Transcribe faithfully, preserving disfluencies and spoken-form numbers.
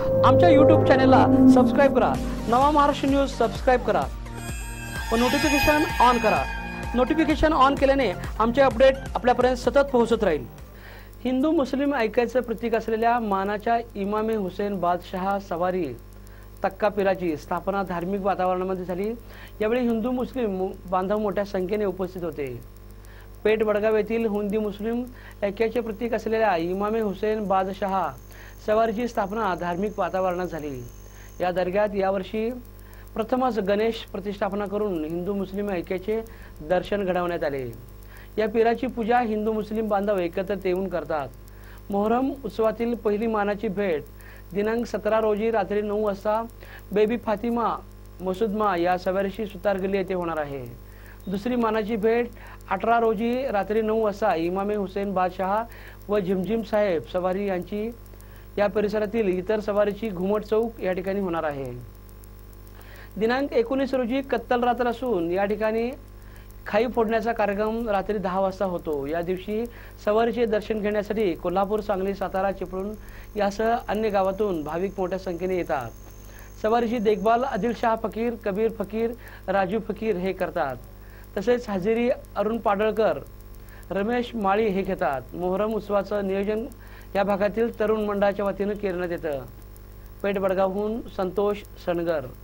आमच्या यूट्यूब चॅनलला सबस्क्राईब करा। नवा महाराष्ट्र न्यूज सबस्क्राईब करा व नोटिफिकेशन ऑन करा। नोटिफिकेशन ऑन केल्याने आमचे अपडेट आपल्यापर्यंत सतत पोहोचत राहील। हिंदू मुस्लिम ऐक्याचे प्रतीक असलेल्या मानाच्या इमामे हुसेन बादशाह सवारी तक्का पीराची स्थापना धार्मिक वातावरणामध्ये झाली। यावेळी हिंदू मुस्लिम बांधव मोठ्या संख्येने उपस्थित होते। पेठ वडगाव येथील हिंदू मुस्लिम ऐक्याचे प्रतीक असलेल्या इमामे हुसेन बादशाह सवारीची स्थापना धार्मिक वातावरणात झाली। या दर्ग्यात यावर्षी प्रथमच गणेश प्रतिष्ठापना करून हिंदू मुस्लिम ऐक्याचे दर्शन घडवण्यात आले। या पीराची पूजा हिंदू मुस्लिम बांधव एकत्र येऊन करतात। मोहरम उत्सवातील पहिली मानाची भेट दिनांक सतरा रोजी रात्री नऊ वाजता बेबी फातिमा मसुदमा या सवारीशी सुतारगल्ली येथे होणार आहे। दुसरी मानाची भेट अठरा रोजी रात्री नऊ वाजता इमामे हुसेन बादशाह व झिमझिम साहेब सवारी यांची या परिसरातील इतर सवारीची घुमट चौक या ठिकाणी होणार आहे। दिनांक एकोणीस रोजी कत्तल रात्र असून या ठिकाणी खाई फोडण्याचा कार्यक्रम रात्री दहा वाजता होतो। या दिवशी सवारीचे दर्शन घेण्यासाठी कोल्हापूर, सांगली, सातारा, चिपळूण यासह अन्य गावातून भाविक मोठ्या संख्येने येतात। सवारीची देखभाल आदिलशाह फकीर, कबीर फकीर, राजू फकीर हे करतात। तसेच हजेरी अरुण पाडळकर, रमेश माळी हे घेतात। मोहरम उत्सवाचं नियोजन या भागातील तरुण मंडळाच्या वतीने करण्यात येतं। पेठ वडगावहून संतोष सणगर।